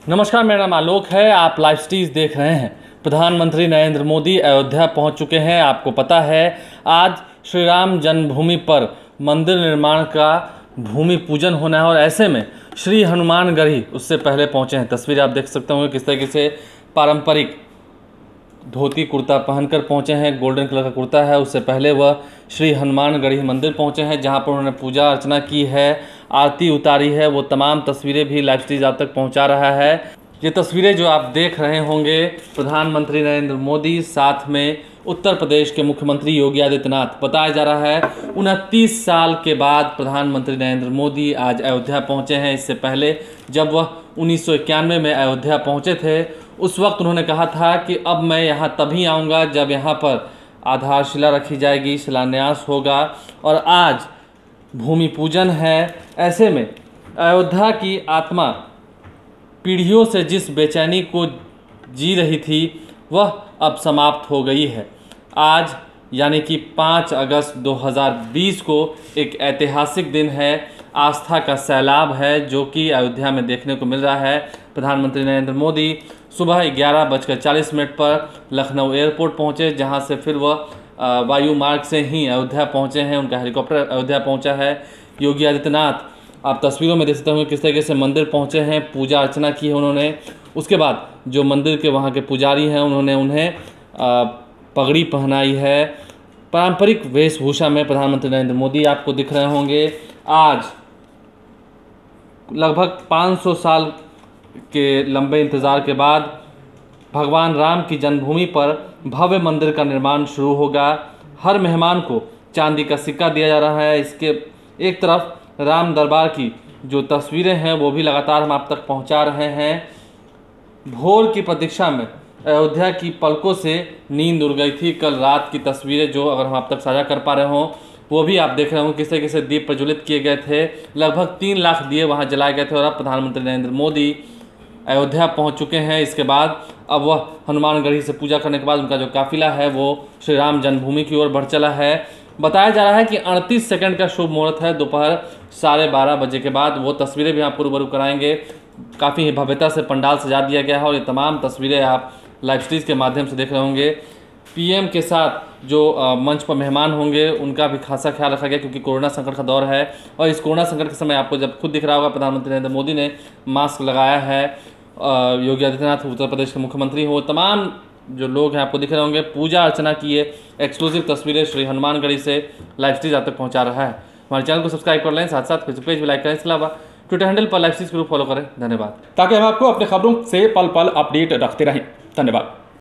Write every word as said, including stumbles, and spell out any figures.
नमस्कार, मेरा नाम आलोक है। आप लाइव स्ट्रीज देख रहे हैं। प्रधानमंत्री नरेंद्र मोदी अयोध्या पहुंच चुके हैं। आपको पता है आज श्री राम जन्मभूमि पर मंदिर निर्माण का भूमि पूजन होना है और ऐसे में श्री हनुमानगढ़ी उससे पहले पहुंचे हैं। तस्वीर आप देख सकते होंगे किस तरीके से पारंपरिक धोती कुर्ता पहनकर पहुंचे हैं। गोल्डन कलर का कुर्ता है। उससे पहले वह श्री हनुमानगढ़ी मंदिर पहुंचे हैं, जहां पर उन्होंने पूजा अर्चना की है, आरती उतारी है। वो तमाम तस्वीरें भी लाइव स्ट्रीज आप तक पहुंचा रहा है। ये तस्वीरें जो आप देख रहे होंगे, प्रधानमंत्री नरेंद्र मोदी साथ में उत्तर प्रदेश के मुख्यमंत्री योगी आदित्यनाथ। बताया जा रहा है उनतीस साल के बाद प्रधानमंत्री नरेंद्र मोदी आज अयोध्या पहुंचे हैं। इससे पहले जब वह उन्नीस सौ इक्यानवे में अयोध्या पहुंचे थे, उस वक्त उन्होंने कहा था कि अब मैं यहाँ तभी आऊँगा जब यहाँ पर आधारशिला रखी जाएगी, शिलान्यास होगा। और आज भूमि पूजन है। ऐसे में अयोध्या की आत्मा पीढ़ियों से जिस बेचैनी को जी रही थी, वह अब समाप्त हो गई है। आज यानी कि पाँच अगस्त दो हज़ार बीस को एक ऐतिहासिक दिन है। आस्था का सैलाब है जो कि अयोध्या में देखने को मिल रहा है। प्रधानमंत्री नरेंद्र मोदी सुबह ग्यारह बजकर चालीस मिनट पर लखनऊ एयरपोर्ट पहुंचे, जहां से फिर वह वायु मार्ग से ही अयोध्या पहुंचे हैं। उनका हेलीकॉप्टर अयोध्या पहुंचा है। योगी आदित्यनाथ आप तस्वीरों में देख सकते होंगे किस तरीके से मंदिर पहुंचे हैं, पूजा अर्चना की है उन्होंने। उसके बाद जो मंदिर के वहाँ के पुजारी हैं, उन्होंने उन्हें पगड़ी पहनाई है। पारंपरिक वेशभूषा में प्रधानमंत्री नरेंद्र मोदी आपको दिख रहे होंगे। आज लगभग पाँच सौ साल के लंबे इंतज़ार के बाद भगवान राम की जन्मभूमि पर भव्य मंदिर का निर्माण शुरू होगा। हर मेहमान को चांदी का सिक्का दिया जा रहा है। इसके एक तरफ राम दरबार की जो तस्वीरें हैं वो भी लगातार हम आप तक पहुंचा रहे हैं। भोर की प्रतीक्षा में अयोध्या की पलकों से नींद उड़ गई थी। कल रात की तस्वीरें जो अगर हम आप तक साझा कर पा रहे हों, वो भी आप देख रहे होंगे किस तरीके से दीप प्रज्वलित किए गए थे। लगभग तीन लाख दिए वहाँ जलाए गए थे। और अब प्रधानमंत्री नरेंद्र मोदी अयोध्या पहुंच चुके हैं। इसके बाद अब वह हनुमानगढ़ी से पूजा करने के बाद उनका जो काफिला है वो श्री राम जन्मभूमि की ओर बढ़ चला है। बताया जा रहा है कि अड़तीस सेकंड का शुभ मुहूर्त है। दोपहर साढ़े बारह बजे के बाद वो तस्वीरें भी आप रूबरू कराएंगे। काफ़ी भव्यता से पंडाल सजा दिया गया है और ये तमाम तस्वीरें आप लाइव स्ट्रीज के माध्यम से देख रहे होंगे। पीएम के साथ जो आ, मंच पर मेहमान होंगे उनका भी खासा ख्याल रखा गया, क्योंकि कोरोना संकट का दौर है। और इस कोरोना संकट के समय आपको जब खुद दिख रहा होगा, प्रधानमंत्री नरेंद्र मोदी ने मास्क लगाया है। योगी आदित्यनाथ उत्तर प्रदेश के मुख्यमंत्री हो, तमाम जो लोग हैं आपको दिख रहे होंगे। पूजा अर्चना की ये एक्सक्लूसिव तस्वीरें श्री हनुमानगढ़ी से लाइव स्ट्रीज आप तक पहुँचा रहा है। हमारे चैनल को सब्सक्राइब कर लें, साथ साथ फेसबुक पेज भी लाइक करें। इसके अलावा ट्विटर हैंडल पर लाइव स्ट्रीज ग्रुप फॉलो करें। धन्यवाद। ताकि हम आपको अपने खबरों से पल पल अपडेट रखते रहें। धन्यवाद।